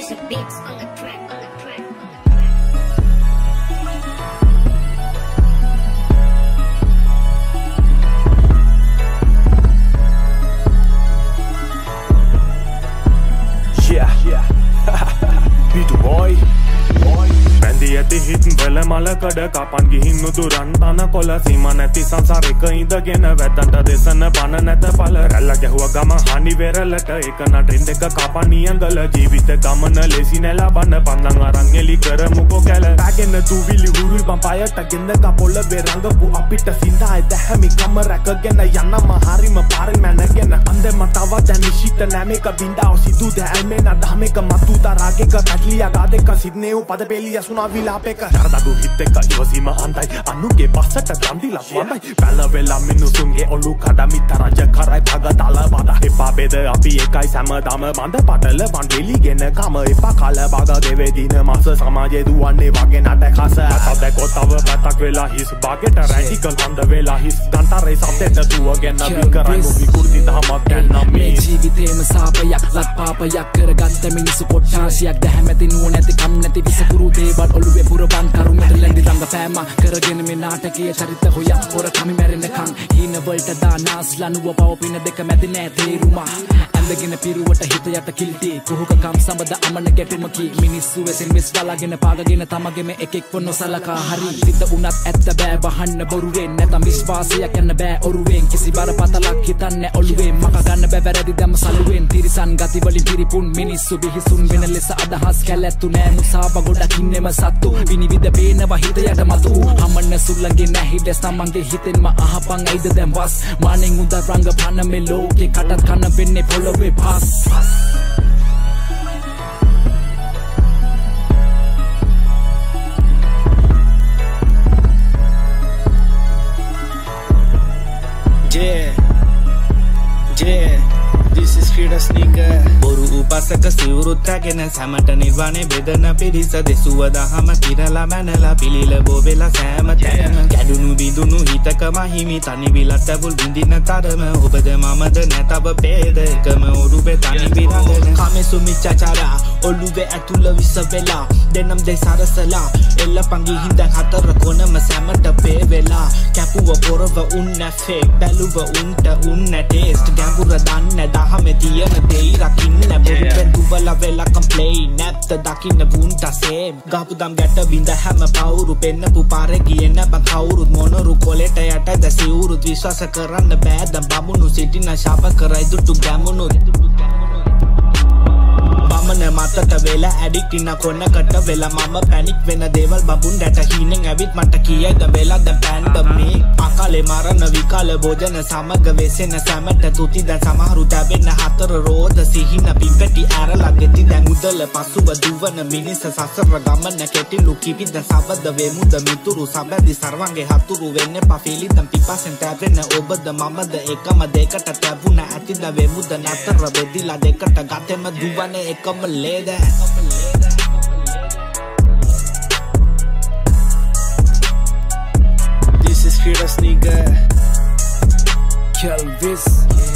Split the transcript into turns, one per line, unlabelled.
beats on the track.
Yeah. Beat boy. Bandi ඇති හිත් වල මලකඩ කපන් ගිහින් නුදුරන් තන කොළ සීම නැති සංසාරෙක ඉඳගෙන වැදන්ට දෙසන පන නැත පල රැල්ල ගැහුව ගම හනි වෙරළට ඒක නටෙන්ඩ එක කපන් නියඟල ජීවිත ගමන ලෙසි නැලබන්න පන්දන් අරන් එලි කරමුකෝ කැල පැගෙන තුවිලි හුරුල් පම්පයට ගෙන්දක පොළවේ රඟපු අපිට සින්දායි දැහැමි කම රැකගෙන යන්නම හරිම පාරෙන් මැනගෙන අන්දෙම තව දැන් නිශිත නැමේක බින්දාව සිදු දැල්මෙන දහමේක මතු තරාගෙක පැටලිය ගාදෙක සිද්නේව පද පෙලිය සුනා විලාපේක නරදඩු හිත් එක ඉවසීම අන්තයි අනුගේ පස්සට ගම්දිලා වඳයි පැල වෙලා මිනිසුන්ගේ ඔලු කඩමිත රජ කරයි පග තල බද එපා බෙද අපි එකයි සැමදාම බඳ පටල වන් වෙලිගෙන කම එපා කල බග දෙවෙදින මාස සමාජයේ දුවන්නේ වගේ නටකස අතදැකොත් තව පැත්තක් වෙලා හිස් බාගෙට රැඩිකල් හඳ වෙලා හිස් ගන්තරේ සබ්දෙට දුවගෙන විකරයි විකෘති දහමක් ගැන්න මේ
ජීවිතේම සාපයක් ලත් පාපයක් කරගත්ත මිනිසු කොට්ටාසියක් දැහැමැති නුවණැති කම් නැති විසකුරු දේවල් ඔළුවේ පුරවන් කරුමෙට ලැඳි රංගපෑම කරගෙන මේ නාටකයේ චරිත හොයා හොර කමි මැරෙනකන් හීන වලට දානාස්ලා නුව පව පින දෙක මැද නෑ තේරුමා ඇඳගෙන පිරුවට හිත යට කිල්ටි කුහුකකම් සම්බද අමන ගැටුමකි මිනිස්සු වෙසින් මිස් බලාගෙන පාගගෙන තමගෙම එකෙක් නොසලකා හරි සිත උනත් ඇත්ත බෑ වහන්න බොරුවෙන් නැතම් විශ්වාසයක් යන්න බෑ ඔරුවෙන් කිසි බරපතලක් හිතන්නේ ඔළුවෙන් මක ගන්න බෑ වැරදි දැම සලුවෙන් තිරිසන් ගති වලින් පිරිපුන් මිනිස්සු බිහිසුන් වෙන ලෙස අදහස් කැලැත්තු නෑ මුසාව ගොඩක් ඉන්නෙම සත්තු විනිවිද පේනවා හිත යට මතු හමන්න සුල්ලගේ නැහිඩස් තමන්ගේ හිතෙන්ම අහපන් ඇයිද දැන් වස් මානෙන් උද රංගපන මේ ලෝකේ කටත් කන වෙන්නේ පොළොවේ පස්
Yeah, this is Creedus nigga. Boru upasaka siwuruttagena samata nirwane bedana pirisa desuwa dahama kirala manala pilila bobela sama tayama gadunu bidunu hitakama himi tani bilatabul bindina tarama obada mamada natawa peda ekama orube tani birangana kame sumichachara oluve atula visavela denam de sarasala ella pangi hinda hatara konama samata pevela kapuwa porava unna fake baluwa unta unna taste gambura danna dahame tiyana dei rakinna boruben duwala vela complain napta dakinna vunta same gapudam gatta binda hama pawuru pennapu pare giyena ban kawuru monoru koleta yata da siwuru vishwasa karanna bædam bamunu sitina shapa karai duttu gamunu මන මතට වෙලා addict ඉන්න කොනකට වෙලා මම panic වෙන දේවල් බබුන් දැට හීනෙන් ඇවිත් මට කීයද වෙලා දැන් පැන්ඩමික් අකාලේ මරණ විකාල භෝජන සමග වෙසෙන සැමට තුති දැන් සමහරු දැවෙන හතර රෝද සිහින පිපෙටි ඇරලා ගෙති දැන් උදල පසුව දුවන මිනිස සසර ගමන කෙටිලු කිපි දැන් සබද වෙමුද මිතුරු සබැදි සර්වංගේ හතුරු වෙන්නේ පෆීලි දැන් පිපසෙන් තැවෙන ඔබද මමද එකම දෙකට තැබුණ ඇති දැන් වෙමුද නතර වෙදිලා දෙකට ගතෙම දුවනේ එකම Leda. This is Creedus nigga.
Kelvis.